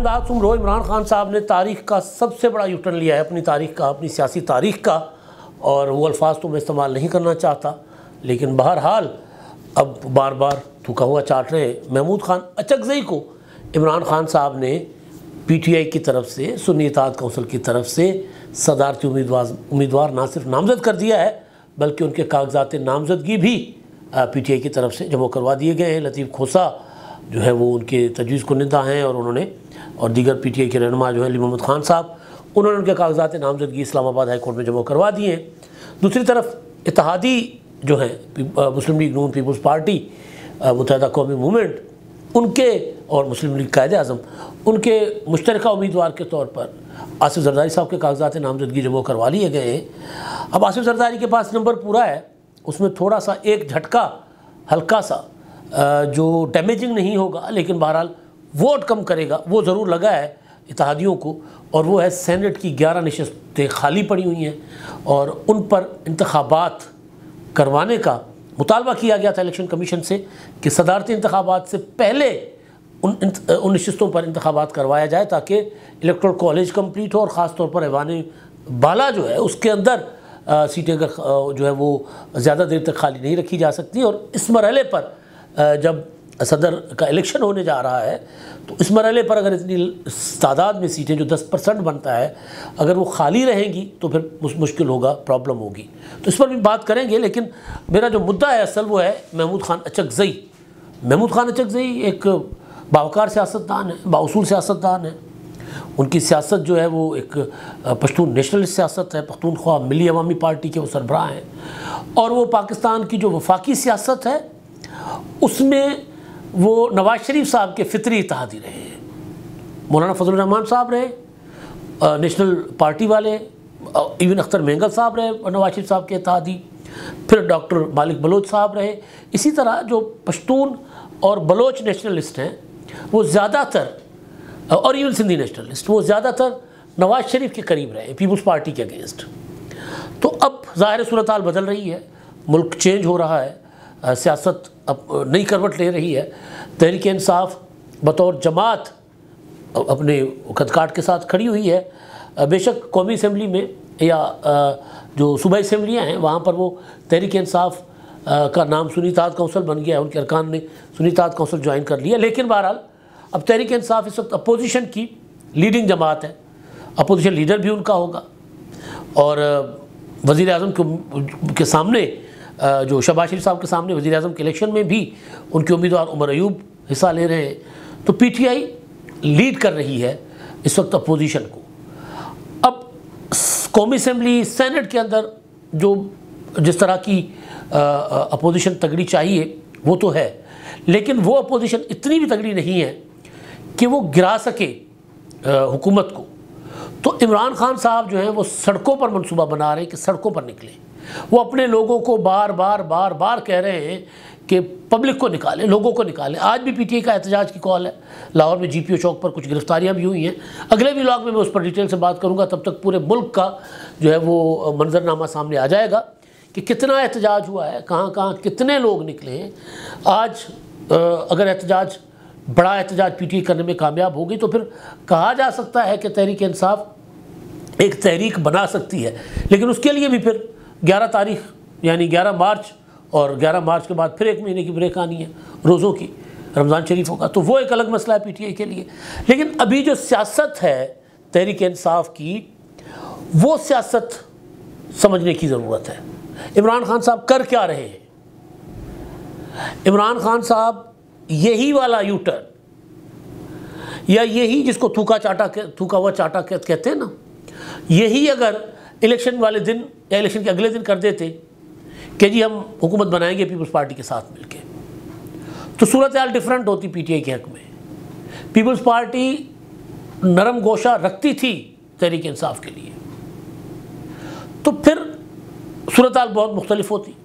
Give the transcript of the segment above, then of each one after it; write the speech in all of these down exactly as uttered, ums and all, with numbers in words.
इमदाद सुमरो, इमरान खान साहब ने तारीख़ का सबसे बड़ा यूटर्न लिया है, अपनी तारीख़ का, अपनी सियासी तारीख़ का, और वो अल्फाज तो मैं इस्तेमाल नहीं करना चाहता, लेकिन बहरहाल अब बार बार थूका हुआ चाट रहे हैं। महमूद खान अचकज़ई को इमरान खान साहब ने पी टी आई की तरफ से, सुन्नी इत्तेहाद कौंसिल की तरफ से सदारती उम्मीदवार उम्मीदवार ना सिर्फ नामज़द कर दिया है, बल्कि उनके कागजात नामज़दगी भी पी टी आई की तरफ से जमा करवा दिए गए हैं। लतीफ़ खोसा जो है वो उनके तजवीज़ कुनिंदा हैं, और उन्होंने और दीगर पी टी आई के रहनुमा जो है अली मोहम्मद खान साहब, उन्होंने उनके कागजात नामज़दगी इस्लामाबाद हाई कोर्ट में जमा करवा दिए हैं। दूसरी तरफ इत्तेहादी जो है मुस्लिम लीग नून पीपल्स पार्टी, मुत्तहिदा कौमी मूवमेंट, उनके और मुस्लिम लीग कायदे आज़म, उनके मुश्तरका उम्मीदवार के तौर पर आसिफ जरदारी साहब के कागजात नामज़दगी जमा करवा लिए गए हैं। अब आसिफ जरदारी के पास नंबर पूरा है, उसमें थोड़ा सा एक झटका हल्का सा जो डैमेजिंग नहीं होगा, लेकिन बहरहाल वोट कम करेगा, वो ज़रूर लगा है इत्तेहादियों को, और वो है सेनेट की ग्यारह नशस्तें खाली पड़ी हुई हैं और उन पर इंतखाबात करवाने का मुतालबा किया गया था इलेक्शन कमीशन से कि सदारती इंतखाबात से पहले उन उन नशस्तों पर इंतखाबात करवाया जाए, ताकि इलेक्टोरल कॉलेज कंप्लीट हो, और ख़ास तौर पर ऐवान बाला जो है उसके अंदर आ, सीटें अगर जो है वो ज़्यादा देर तक खाली नहीं रखी जा सकती। और इस मरहले पर आ, जब सदर का इलेक्शन होने जा रहा है, तो इस मरहले पर अगर इतनी तादाद में सीटें जो दस परसेंट बनता है, अगर वो खाली रहेंगी तो फिर मुश्किल होगा, प्रॉब्लम होगी। तो इस पर भी बात करेंगे, लेकिन मेरा जो मुद्दा है असल वो है महमूद खान अचकज़ई। महमूद खान अचकज़ई एक बावकार सियासतदान है, बाउसूल सियासतदान है। उनकी सियासत जो है वो एक पश्तून नेशनलिस्ट सियासत है, पख्तूनख्वा मिली अवामी पार्टी के वो सरबराह हैं, और वो पाकिस्तान की जो वफाकी सियासत है उसमें वो नवाज शरीफ साहब के फितरी इत्तेहादी रहे हैं। मौलाना फजल रहमान साहब रहे नेशनल पार्टी वाले, इवन अख्तर मेंगल साहब रहे नवाज शरीफ साहब के इत्तेहादी, फिर डॉक्टर मालिक बलोच साहब रहे। इसी तरह जो पश्तून और बलोच नेशनलिस्ट हैं वो ज़्यादातर, और इवन सिंधी नेशनलिस्ट, वो ज़्यादातर नवाज शरीफ के करीब रहे पीपल्स पार्टी के अगेंस्ट। तो अब ज़ाहिर सूरत हाल बदल रही है, मुल्क चेंज हो रहा है, सियासत अब नई करवट ले रही है। तहरीक इंसाफ बतौर जमात अपने खदकाट के साथ खड़ी हुई है। बेशक कौमी असम्बली में या जो सूबाई असम्बलियाँ हैं वहाँ पर वो तहरीक इंसाफ का नाम सुन्नी इत्तेहाद कौंसिल बन गया है, उनके अरकान ने सुन्नी इत्तेहाद कौंसिल ज्वाइन कर लिया। लेकिन बहरहाल अब तहरीक इंसाफ इस वक्त अपोजिशन की लीडिंग जमात है, अपोजिशन लीडर भी उनका होगा, और वज़ीर आज़म के सामने जो शहबाज शरीफ साहब के सामने वज़ीर आज़म के इलेक्शन में भी उनके उम्मीदवार उमर अयूब हिस्सा ले रहे हैं। तो पी टी आई लीड कर रही है इस वक्त अपोजिशन को। अब कौमी असम्बली सेनेट के अंदर जो जिस तरह की अपोजिशन तगड़ी चाहिए वो तो है, लेकिन वो अपोजिशन इतनी भी तगड़ी नहीं है कि वो गिरा सके हुकूमत को। तो इमरान खान साहब जो हैं वो सड़कों पर मंसूबा बना रहे हैं कि सड़कों पर निकलें। वो अपने लोगों को बार बार बार बार कह रहे हैं कि पब्लिक को निकालें, लोगों को निकालें। आज भी पी टी आई का एहतजाज की कॉल है, लाहौर में जी पी ओ चौक पर कुछ गिरफ्तारियां भी हुई हैं। अगले व्लॉग में मैं उस पर डिटेल से बात करूंगा, तब तक पूरे मुल्क का जो है वो मंजरनामा सामने आ जाएगा कि कितना एहतजाज हुआ है, कहाँ कहाँ कितने लोग निकले हैं। आज अगर एहतजाज बड़ा एहतजाज पी टी आई करने में कामयाब हो गई तो फिर कहा जा सकता है कि तहरीक इंसाफ एक तहरीक बना सकती है, लेकिन उसके लिए भी फिर ग्यारह तारीख यानी ग्यारह मार्च, और ग्यारह मार्च के बाद फिर एक महीने की ब्रेक आनी है रोज़ों की, रमज़ान शरीफ होगा, तो वो एक अलग मसला है पी टी आई के लिए। लेकिन अभी जो सियासत है तहरीक इंसाफ की, वो सियासत समझने की ज़रूरत है। इमरान खान साहब कर क्या रहे हैं? इमरान खान साहब यही वाला यू टर्न, या यही जिसको थूका चाटा थूका हुआ चाटा कहते हैं ना, यही अगर इलेक्शन वाले दिन या इलेक्शन के अगले दिन कर देते कि जी हम हुकूमत बनाएंगे पीपल्स पार्टी के साथ मिलके, तो सूरत हाल डिफरेंट होती पी टी आई के हक़ में। पीपल्स पार्टी नरम गोशा रखती थी तहरीक इंसाफ के लिए, तो फिर सूरत हाल बहुत मुख्तलिफ होती।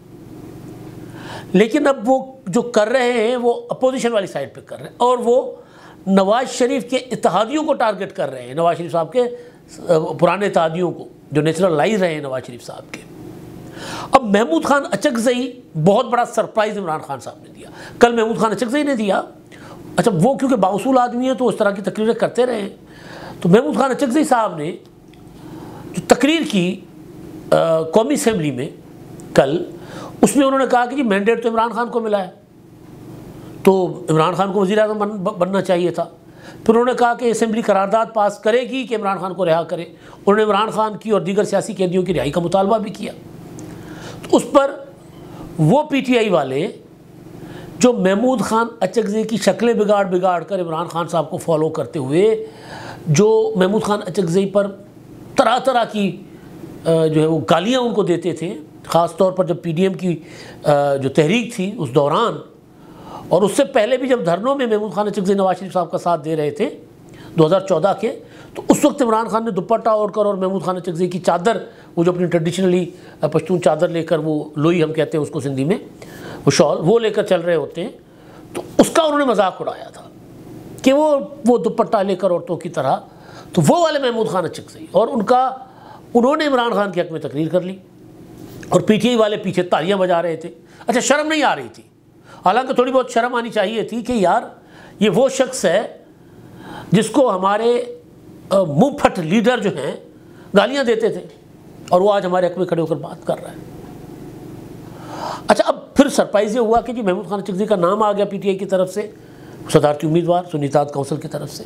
लेकिन अब वो जो कर रहे हैं वो अपोजिशन वाली साइड पे कर रहे हैं, और वो नवाज शरीफ के इत्तेहादियों को टारगेट कर रहे हैं, नवाज शरीफ साहब के पुराने इत्तेहादियों को जो नेचुरलाइज रहे हैं नवाज शरीफ साहब के। अब महमूद खान अचकज़ई बहुत बड़ा सरप्राइज़ इमरान खान साहब ने दिया। कल महमूद खान अचकज़ई ने दिया, अच्छा, वो क्योंकि बाउसूल आदमी है तो उस तरह की तकरीरें करते रहे। तो महमूद खान अचकज़ई साहब ने जो तकरीर की कौमी असम्बली में कल, उसमें उन्होंने कहा कि जी मैंडेट तो इमरान खान को मिला है, तो इमरान खान को वज़ीर आज़म बन, बनना चाहिए था। फिर उन्होंने कहा कि असम्बली करारदाद पास करेगी कि इमरान खान को रिहा करे। उन्होंने इमरान खान की और दीगर सियासी कैदियों की रिहाई का मुतालबा भी किया। तो उस पर वो पी टी आई वाले जो महमूद खान अचकज़ई की शक्लें बिगाड़ बिगाड़ कर इमरान खान साहब को फॉलो करते हुए जो महमूद खान अचकज़ई पर तरह तरह की जो है वो गालियाँ उनको देते थे, ख़ास तौर पर जब पी डी एम की जो तहरीक थी उस दौरान, और उससे पहले भी जब धरनों में महमूद खान अचकज़ई नवाज शरीफ साहब का साथ दे रहे थे दो हज़ार चौदह के, तो उस वक्त इमरान खान ने दुपट्टा ओढ़कर और महमूद खान अचकज़ई की चादर, वो जो अपनी ट्रेडिशनली पश्तून चादर लेकर, वो लोई हम कहते हैं उसको सिंधी में, वो शॉल वो लेकर चल रहे होते हैं, तो उसका उन्होंने मजाक उड़ाया था कि वो वो दुपट्टा लेकर औरतों की तरह। तो वो वाले महमूद खान अचकज़ई और उनका उन्होंने इमरान खान के हक़ में तकरीर कर ली और पी टी आई वाले पीछे तालियां बजा रहे थे। अच्छा, शर्म नहीं आ रही थी, हालांकि थोड़ी बहुत शर्म आनी चाहिए थी कि यार ये वो शख्स है जिसको हमारे मुंहफट लीडर जो हैं गालियां देते थे और वो आज हमारे हक़ में खड़े होकर बात कर रहा है। अच्छा, अब फिर सरप्राइज़ ये हुआ कि जी महमूद खान अचकज़ई का नाम आ गया पी टी आई की तरफ से, सदारती उम्मीदवार सुन्नीतात काउंसिल की तरफ से।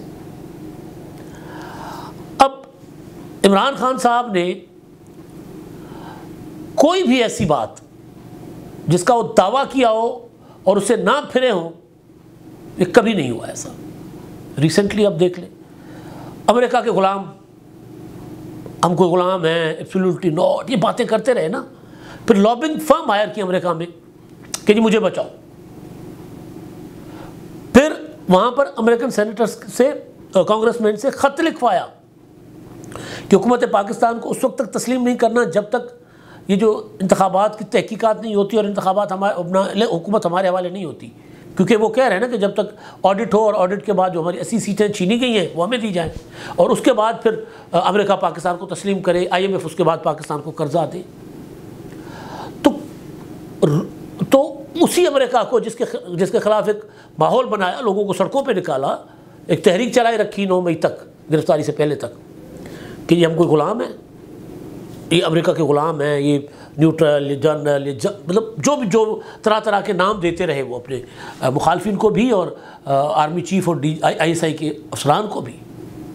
अब इमरान खान साहब ने कोई भी ऐसी बात जिसका वो दावा किया हो और उससे ना फिरे हों, ये कभी नहीं हुआ ऐसा। रिसेंटली अब देख लें, अमेरिका के गुलाम, हम कोई गुलाम हैं, एब्सोल्युटली नॉट, ये बातें करते रहे ना। फिर लॉबिंग फर्म हायर की अमेरिका में कि जी मुझे बचाओ। फिर वहाँ पर अमेरिकन सेनेटर्स से, कांग्रेसमैन से ख़त लिखवाया कि हुकूमत पाकिस्तान को उस वक्त तक तस्लीम नहीं करना जब तक ये जो इंतखाबात की तहकीकात नहीं होती और इंतखाबात हमारे हुकूमत हमारे हवाले नहीं होती, क्योंकि वो कह रहे हैं ना कि जब तक ऑडिट हो और ऑडिट के बाद जो हमारी अस्सी सीटें छीनी गई हैं वो हमें दी जाएँ और उसके बाद फिर अमेरिका पाकिस्तान को तस्लीम करे, आई एम एफ उसके बाद पाकिस्तान को कर्जा दे। तो तो उसी अमेरिका को जिसके जिसके ख़िलाफ़ एक माहौल बनाया, लोगों को सड़कों पर निकाला, एक तहरीक चलाई रखी नौ मई तक, गिरफ्तारी से पहले तक, कि ये हम कोई ग़ुलाम हैं, ये अमेरिका के ग़ुलाम हैं, ये न्यूट्रल, ये जर्नल, ये मतलब जो भी जो तरह तरह के नाम देते रहे वो अपने मुखालफिन को भी और आ, आर्मी चीफ और डी आई एस आई के अफसरान को भी।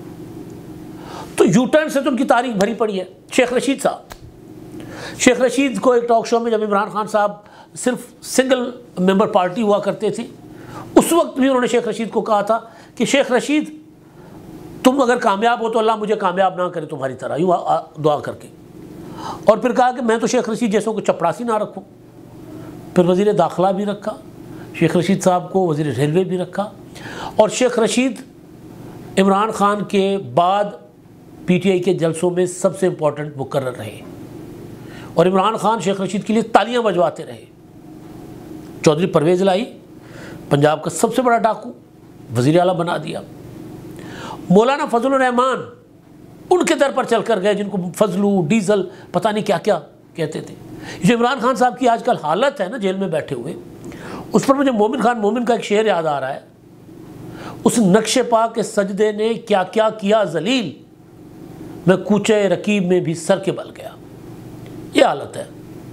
तो यू टर्न से तो उनकी तारीख भरी पड़ी है। शेख रशीद साहब, शेख रशीद को एक टॉक शो में जब इमरान खान साहब सिर्फ सिंगल मेंबर पार्टी हुआ करते थे, उस वक्त भी उन्होंने शेख रशीद को कहा था कि शेख रशीद तुम अगर कामयाब हो तो अल्लाह मुझे कामयाब ना करे तुम्हारी तरह, यूँ दुआ करके। और फिर कहा कि मैं तो शेख रशीद जैसों को चपरासी ना रखूं। फिर वज़ीर दाखिला भी रखा शेख रशीद साहब को, वज़ीर रेलवे भी रखा, और शेख रशीद इमरान खान के बाद पी टी आई के जलसों में सबसे इम्पोर्टेंट मुकर्रर रहे और इमरान खान शेख रशीद के लिए तालियां बजवाते रहे। चौधरी परवेज़ इलाही पंजाब का सबसे बड़ा डाकू वज़ीर आला बना दिया। मौलाना फजलुर रहमान उनके दर पर चल कर गए, जिनको फजलू डीजल पता नहीं क्या क्या कहते थे। जो इमरान खान साहब की आजकल हालत है ना जेल में बैठे हुए, उस पर मुझे मोमिन खान मोमिन का एक शेर याद आ रहा है, उस नक्शे पा के सजदे ने क्या क्या किया जलील, मैं कूचे रकीब में भी सर के बल गया। ये हालत है।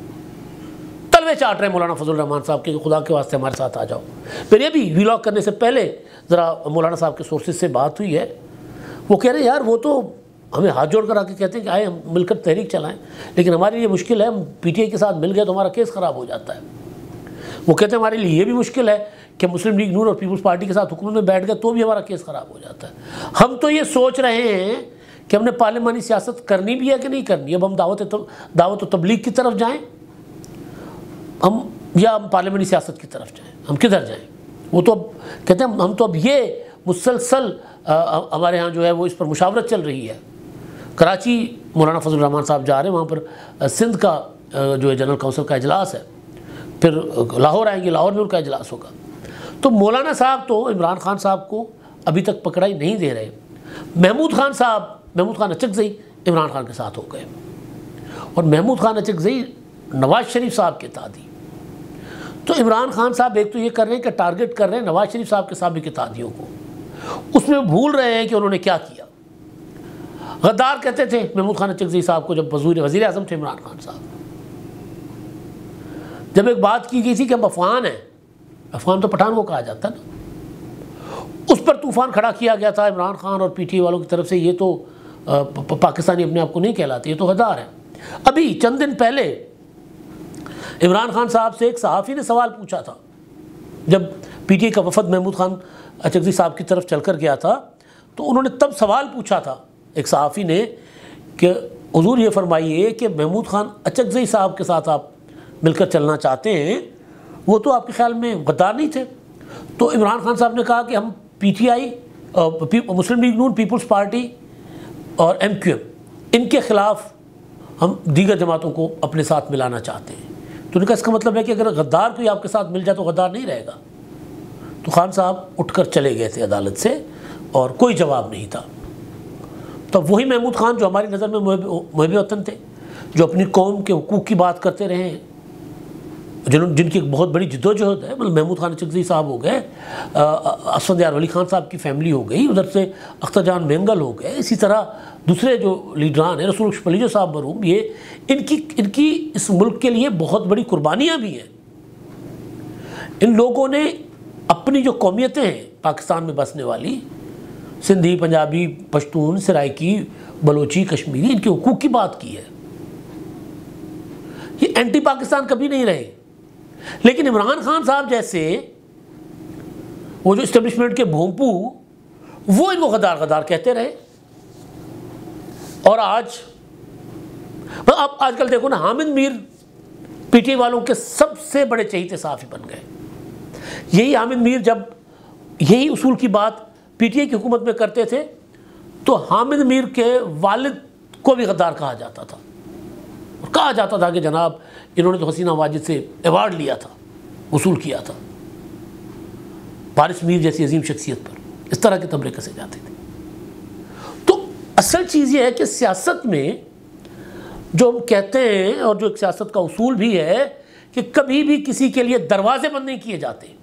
तलवे चाट रहे मौलाना फजलुर रहमान साहब के, खुदा के वास्ते हमारे साथ आ जाओ। फिर ये भी व्लॉग करने से पहले ज़रा मौलाना साहब के सोर्सेज से बात हुई है, वो कह रहे हैं यार वो तो हमें हाथ जोड़ कर आके कहते हैं कि आए हम मिलकर तहरीक चलाएं, लेकिन हमारे लिए मुश्किल है, हम पी टी आई के साथ मिल गए तो हमारा केस ख़राब हो जाता है। वो कहते हैं हमारे लिए ये भी मुश्किल है कि मुस्लिम लीग नून और पीपल्स पार्टी के साथ हुकूमत में बैठ गए तो भी हमारा केस ख़राब हो जाता है। हम तो ये सोच रहे हैं कि हमने पार्लिमानी सियासत करनी भी है कि नहीं करनी, अब हम दावत तो, दावत व तबलीग की तरफ जाएँ हम या हम पार्लिमानी सियासत की तरफ जाएँ, हम किधर जाएँ। वो तो अब कहते हैं हम तो अब ये मुसलसल हमारे यहाँ जो है वो इस पर मुशावरत चल रही है। कराची मौलाना फजलुर रहमान साहब जा रहे हैं, वहाँ पर सिंध का जो है जनरल काउंसिल का इजलास है, फिर लाहौर आएंगे, लाहौर में उनका इजलास होगा। तो मौलाना साहब तो इमरान खान साहब को अभी तक पकड़ाई नहीं दे रहे। महमूद खान साहब, महमूद खान अचकज़ई इमरान खान के साथ हो गए और महमूद खान अचकज़ई नवाज शरीफ साहब के दादी। तो इमरान खान साहब एक तो ये कर रहे हैं कि टारगेट कर रहे हैं नवाज शरीफ साहब के साबिक इत्तेहादियों को, उसमें भूल रहे हैं कि उन्होंने क्या किया। गद्दार कहते थे महमूद खान अचकज़ई साहब को जब वज़ीर वज़ीर आज़म थे इमरान खान साहब। जब एक बात की गई थी कि हम अफ़गान हैं, अफ़गान तो पठान को कहा जाता है ना, उस पर तूफ़ान खड़ा किया गया था इमरान खान और पी टी आई वालों की तरफ से, ये तो पाकिस्तानी अपने आप को नहीं कहलाते, ये तो गद्दार है। अभी चंद दिन पहले इमरान खान साहब से एक सहाफ़ी ने सवाल पूछा था, जब पी टी आई का वफद महमूद खान अचकज़ई साहब की तरफ चलकर गया था, तो उन्होंने तब सवाल पूछा था एक सहाफ़ी ने कि हुज़ूर ये फरमाइए कि महमूद खान अचकज़ई साहब के साथ आप मिलकर चलना चाहते हैं, वो तो आपके ख्याल में गद्दार नहीं थे? तो इमरान खान साहब ने कहा कि हम पी टी आई, मुस्लिम लीग नून, पीपल्स पार्टी और एम क्यू एम, इनके ख़िलाफ़ हम दीगर जमातों को अपने साथ मिलाना चाहते हैं। तो उनका इसका मतलब है कि अगर गद्दार कोई आपके साथ मिल जाए तो गद्दार नहीं रहेगा। तो खान साहब उठकर चले गए थे अदालत से और कोई जवाब नहीं था। तो वही महमूद खान जो हमारी नज़र में मुहब्बे वतन थे, जो अपनी कौम के हुकूक़ की बात करते रहे हैं, जिन्होंने जिनकी एक बहुत बड़ी जिद्दोजहद है, मतलब महमूद खान अचकज़ई साहब हो गए, असफंदियार वली खान साहब की फैमिली हो गई, उधर से अख्तर जान मेंगल हो गए, इसी तरह दूसरे जो लीडरान हैं, रसूल पलीजो साहब मरूम, ये इनकी इनकी इस मुल्क के लिए बहुत बड़ी कुर्बानियाँ भी हैं। इन लोगों ने अपनी जो कौमियतें हैं पाकिस्तान में बसने वाली, सिंधी, पंजाबी, पश्तून, सराइकी, बलोची, कश्मीरी, इनके हुकूक की बात की है। ये एंटी पाकिस्तान कभी नहीं रहे। लेकिन इमरान खान साहब जैसे वो जो इस्टेब्लिशमेंट के भोंपू, वो इनको गद्दार गद्दार कहते रहे। और आज अब आजकल देखो ना, हामिद मीर पी टी आई वालों के सबसे बड़े चहीते सहाफ़ी बन गए। यही हामिद मीर जब यही उसूल की बात पी टी आई की हुकूमत में करते थे, तो हामिद मीर के वालिद को भी गद्दार कहा जाता था। और कहा जाता था कि जनाब इन्होंने तो हसीना वाजिद से अवार्ड लिया था, वसूल किया था। वारिस मीर जैसी अजीम शख्सियत पर इस तरह के तबले कसे जाते थे। तो असल चीज़ ये है कि सियासत में जो हम कहते हैं, और जो एक सियासत का उसूल भी है, कि कभी भी किसी के लिए दरवाजे बंद नहीं किए जाते।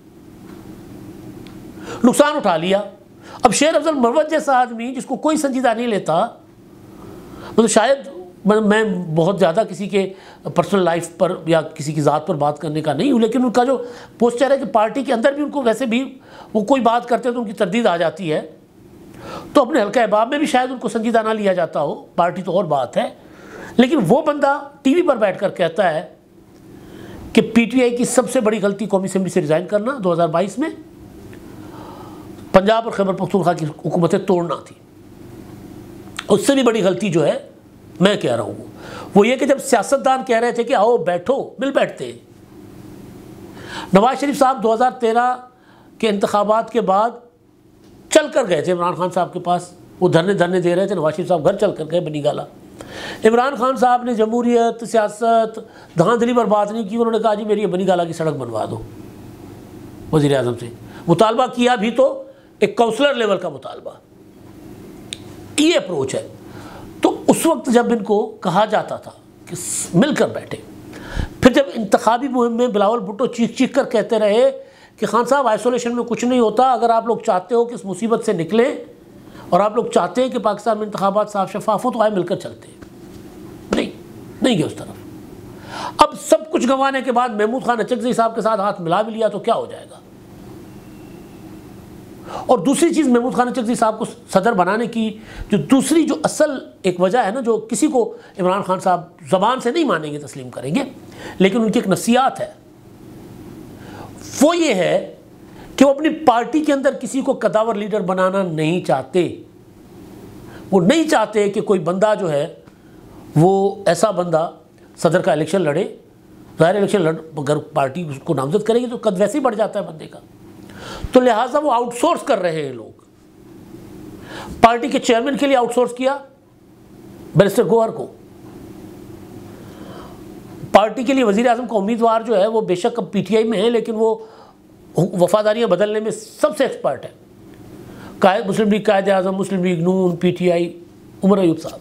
नुकसान उठा लिया। अब शेर अफजल मरवत जैसा आदमी जिसको कोई संजीदा नहीं लेता, मतलब शायद मैं बहुत ज़्यादा किसी के पर्सनल लाइफ पर या किसी की ज़ात पर बात करने का नहीं हूँ, लेकिन उनका जो पोस्चर है कि पार्टी के अंदर भी उनको वैसे भी वो कोई बात करते हैं तो उनकी तरदीद आ जाती है, तो अपने हल्का अहबाब में भी शायद उनको संजीदा ना लिया जाता हो, पार्टी तो और बात है। लेकिन वो बंदा टीवी पर बैठ कर कहता है कि पी टी आई की सबसे बड़ी गलती कौमी असम्बली से रिज़ाइन करना दो हज़ार बाईस में, पंजाब और खैबर पख्तूनख्वा की हुकूमतें तोड़ना थी। उससे भी बड़ी गलती जो है मैं कह रहा हूँ वो ये कि जब सियासतदान कह रहे थे कि आओ बैठो, मिल बैठते। नवाज शरीफ साहब दो हज़ार तेरह के इंतखाबात के बाद चल कर गए थे इमरान खान साहब के पास, वो धरने धरने दे रहे थे, नवाज शरीफ साहब घर चल कर गए बनी गाला। इमरान खान साहब ने जमहूरियत, सियासत, धांधली पर बात नहीं की। उन्होंने कहा जी मेरी बनी गाला की सड़क बनवा दो वज़ीर आज़म से। मुतालबा किया भी तो एक काउंसलर लेवल का मुतालबा। ये अप्रोच है। तो उस वक्त जब इनको कहा जाता था कि मिलकर बैठे, फिर जब इंतखाबी मुहिम में बिलावल भुट्टो चीख चीख कर कहते रहे कि खान साहब आइसोलेशन में कुछ नहीं होता, अगर आप लोग चाहते हो कि इस मुसीबत से निकलें और आप लोग चाहते हैं कि पाकिस्तान में इंतखाबात साफ शफाफ हो, तो आए मिलकर चलते हैं। नहीं नहीं गए उस तरफ। अब सब कुछ गंवाने के बाद महमूद खान अचकज़ई साहब के साथ हाथ मिला भी लिया तो क्या हो जाएगा। और दूसरी चीज़, महमूद खान अचकज़ई साहब को सदर बनाने की जो दूसरी जो असल एक वजह है ना, जो किसी को इमरान खान साहब ज़बान से नहीं मानेंगे, तस्लीम करेंगे, लेकिन उनकी एक नसीहत है, वो ये है कि वो अपनी पार्टी के अंदर किसी को कदावर लीडर बनाना नहीं चाहते। वो नहीं चाहते कि कोई बंदा जो है वो ऐसा बंदा सदर का इलेक्शन लड़े। ज़ाहिर इलेक्शन लड़ अगर पार्टी उसको नामजद करेगी तो कद वैसे ही बढ़ जाता है बंदे का। तो लिहाजा वो आउटसोर्स कर रहे हैं लोग। पार्टी के चेयरमैन के लिए आउटसोर्स किया बैरिस्टर गोहर को। पार्टी के लिए वजीर आजम का उम्मीदवार जो है वो बेशक अब पीटीआई में है, लेकिन वो वफादारियां बदलने में सबसे एक्सपर्ट है। कायद मुस्लिम लीग कायद आजम, मुस्लिम लीग नून, पीटीआई, उमर अयूब साहब,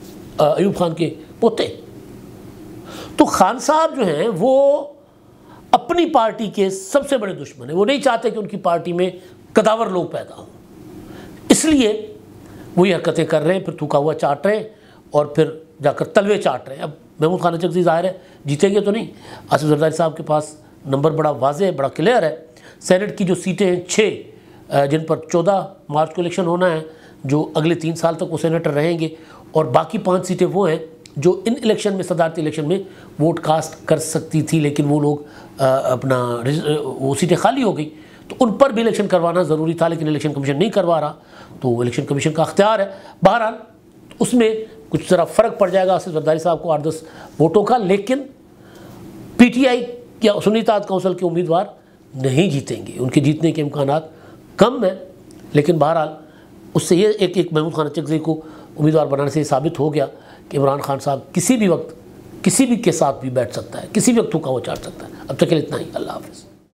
अयूब खान के पोते। तो खान साहब जो हैं वो अपनी पार्टी के सबसे बड़े दुश्मन है। वो नहीं चाहते कि उनकी पार्टी में कदावर लोग पैदा हों, इसलिए वो ये हरकतें कर रहे हैं, फिर थूका हुआ चाट रहे हैं और फिर जाकर तलवे चाट रहे हैं। अब महमूद खान चकज़ई ज़ाहिर है जीतेंगे तो नहीं, आसिफ जरदारी साहब के पास नंबर बड़ा वाज़ेह है, बड़ा क्लियर है। सेनेट की जो सीटें हैं छः, जिन पर चौदह मार्च को इलेक्शन होना है, जो अगले तीन साल तक वो सेनेटर रहेंगे, और बाकी पाँच सीटें वो हैं जो इन इलेक्शन में, सदारती इलेक्शन में वोट कास्ट कर सकती थी, लेकिन वो लोग आ, अपना वो सीटें खाली हो गई, तो उन पर भी इलेक्शन करवाना ज़रूरी था, लेकिन इलेक्शन कमीशन नहीं करवा रहा, तो इलेक्शन कमीशन का अख्तियार है। बहरहाल उसमें कुछ ज़रा फ़र्क पड़ जाएगा आसिफ जरदारी साहब को आठ दस वोटों का, लेकिन पीटीआई या सुन्नी इत्तेहाद काउंसिल के उम्मीदवार नहीं जीतेंगे, उनके जीतने के इम्कानात कम हैं। लेकिन बहरहाल उससे ये एक एक महमूद खान चकज़ई को उम्मीदवार बनाने से ये साबित हो गया कि इमरान खान साहब किसी भी वक्त किसी भी के साथ भी बैठ सकता है, किसी भी वक्त थूका वो चाट सकता है। अब तक के लिए इतना ही। अल्लाह हाफ़िज़।